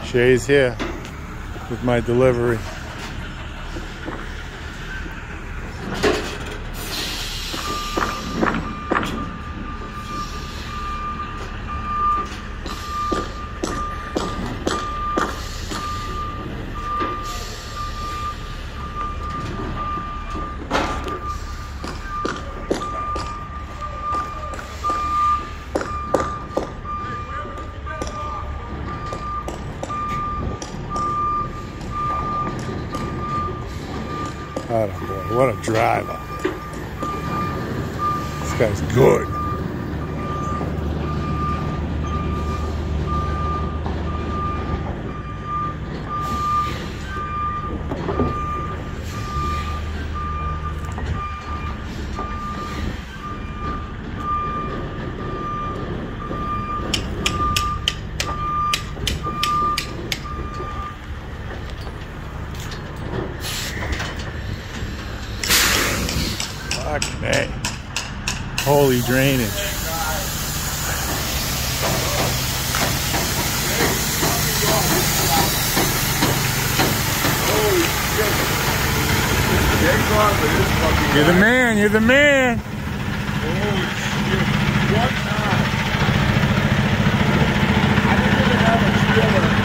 Shay's here with my delivery. Oh boy, what a driver. This guy's good. Fuck me. Holy drainage. You're the man, you're the man. Holy shit. What time? I didn't even have a trailer.